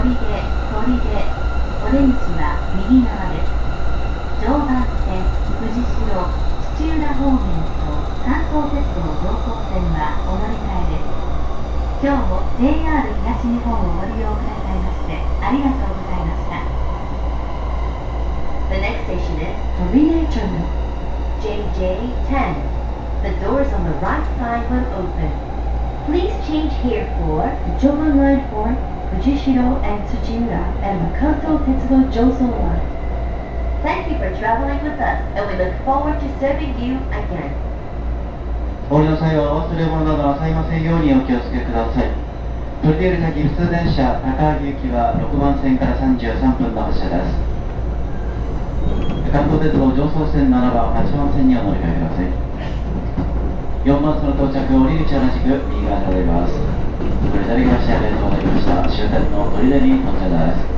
お出口は右側です。常磐線、藤代、土浦方面と関東鉄道常総線はお乗り換えです。今日も JR 東日本をご利用くださいましてありがとうございました。The next station is Torine Terminal, JJ10. The doors on the right side will open. Please change here for Joban Line for Fujishiro and Tsuchiura and the Kanto Tetsudo Joso Line. Thank you for traveling with us, and we look forward to serving you again. お降りの際はお忘れ物などなさいませんようにお気をつけください。取手より先普通電車高萩行きは6番線から33分の発車です。関東鉄道常総線7番8番線にお乗り換えください。4番線の到着降り口は同じく右側でございます。ご利用いただきましてありがとうございました。終点の取手に到着です。